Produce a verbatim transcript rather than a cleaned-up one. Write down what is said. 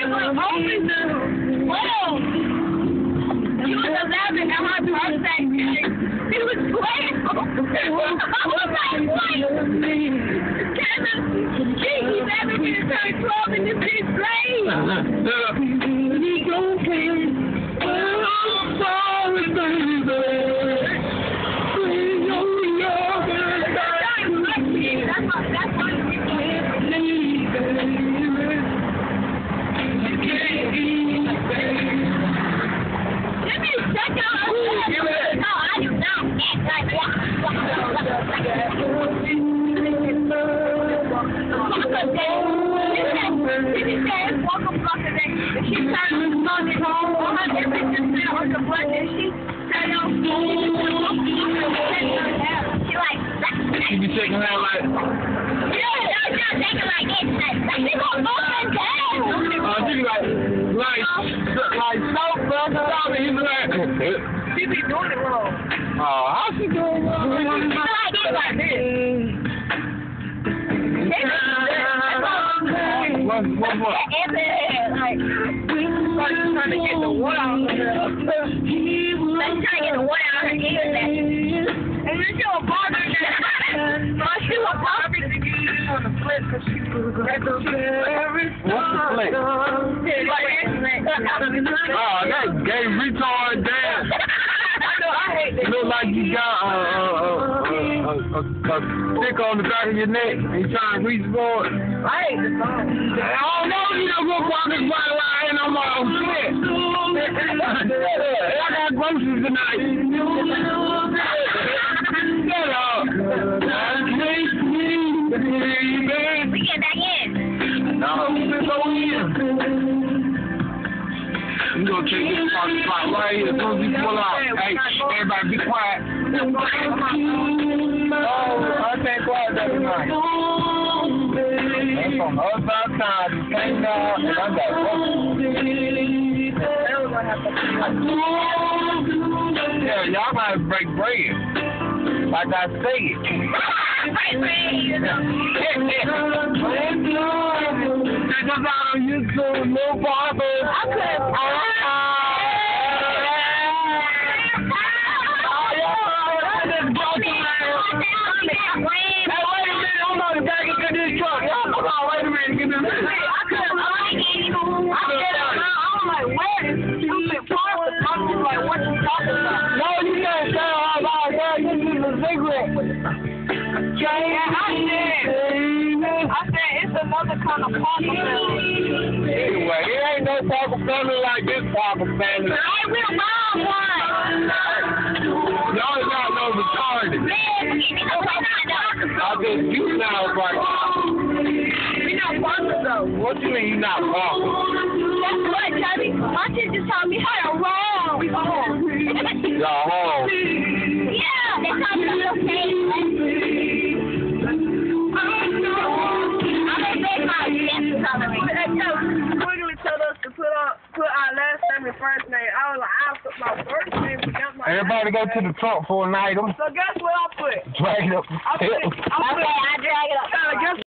Well, she was eleven at my birthday. She was twelve. I was like, what? Kevin, she eleven to turn twelve in this fifth grade. We don't care. I'm sorry, baby. That's why you can't believe it. You can't eat it, baby. Let me check out her. No, I do not act like walk, walk, walk, walk, She said walk a block a day. She turned to Sunday home. All her different sister on the blood and she turned out. She like, she be shaking her head like, like this, like, like, they gonna go and down. uh, she be like, like, like, stop, bro, stop, and he be like, She be doing it wrong. oh, how she doing wrong? Like this, like this. What, what, what? And then, like, like, trying to get the water out of her. Like, trying to get the water out of her ears. And then she was bothering her. She was bothering her. On the flip, because she was What's the flip? Oh, that's gay retard dance. Look like you got uh, uh, uh, uh, uh, a stick on the back of your neck and you trying to reach for it. I hate the song. I don't know, you know, go walk this white line on my own shit. I got groceries tonight. Get up. We get back in. No, we go in. You gonna take this party spot right here. As soon as you pull out, hey, everybody be quiet. Oh, I can't quiet that tonight. I'm from the other side of town. You came down, and I got yeah, y'all might break bread. Like I said. Break bread, you know. Check us out on YouTube, Lil Barbers. I could. Another kind of Parker family. Anyway, it ain't no Parker family like this Parker family. I will buy one. Y'all not no retarded. I just you now right. We not Parker though. What you mean you not Parker? That's what, Johnny. My teacher taught me how to roll. We home. Y'all home. Yeah, they taught me to okay. Quickly told us to put up, put our last name and first name. I was like, I'll put my first name without my Everybody go to the trunk for an item. So guess what I put? Drag it up. I put, I put, I drag it up. Uh, guess